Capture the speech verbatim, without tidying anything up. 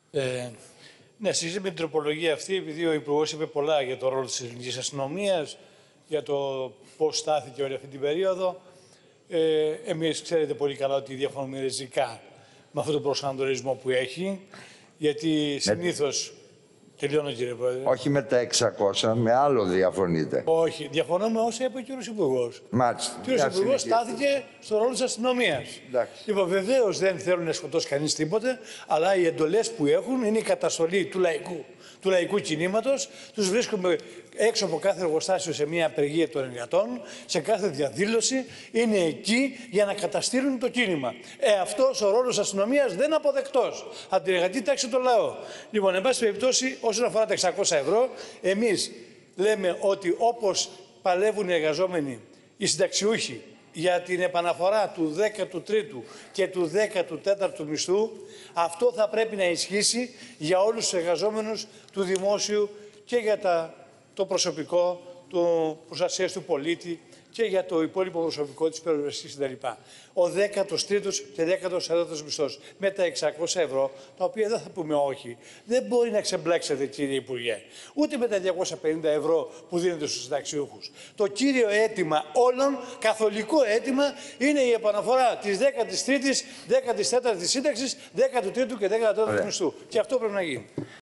Ε, ναι, συζήτηση με την τροπολογία αυτή, επειδή ο Υπουργός είπε πολλά για το ρόλο της ελληνικής αστυνομίας, για το πώς στάθηκε όλη αυτή την περίοδο. Ε, εμείς ξέρετε πολύ καλά ότι διαφωνούμε ριζικά με αυτόν τον προσανατολισμό που έχει, γιατί συνήθως... Τελειώνω, κύριε Πρόεδρε. Όχι με τα εξακόσια, με άλλο διαφωνείτε. Όχι, διαφωνώ με όσα είπε ο κύριος Υπουργός. Μάλιστα. Ο κύριος Υπουργός στάθηκε στο ρόλο της αστυνομίας. Λοιπόν, βεβαίως δεν θέλουν να σκοτώσει κανείς τίποτε, αλλά οι εντολές που έχουν είναι η καταστολή του λαϊκού, του λαϊκού κινήματος. Τους βρίσκουμε έξω από κάθε εργοστάσιο σε μια απεργία των εργατών, σε κάθε διαδήλωση. Είναι εκεί για να καταστήλουν το κίνημα. Ε, αυτός ο ρόλος της αστυνομίας δεν είναι αποδεκτός από την εργατική τάξη των λαό. Λοιπόν, εν πάση περιπτώσει, όσον αφορά τα εξακόσια ευρώ, εμείς λέμε ότι όπως παλεύουν οι εργαζόμενοι, οι συνταξιούχοι, για την επαναφορά του δέκατου τρίτου και του δέκατου τέταρτου μισθού, αυτό θα πρέπει να ισχύσει για όλους τους εργαζόμενους του δημόσιου και για τα, το προσωπικό του προστασίας του πολίτη και για το υπόλοιπο προσωπικό της περιοριστικής κτλ. Ο δέκατος τρίτος και δέκατος τέταρτος μισθός με τα εξακόσια ευρώ, τα οποία δεν θα πούμε όχι, δεν μπορεί να ξεμπλέξετε, κύριε Υπουργέ, ούτε με τα διακόσια πενήντα ευρώ που δίνετε στους συνταξιούχους. Το κύριο αίτημα όλων, καθολικό αίτημα, είναι η επαναφορά της δέκατης τρίτης, δέκατης τέταρτης σύνταξης, δέκατου τρίτου και δέκατου τέταρτου μισθού. Και αυτό πρέπει να γίνει.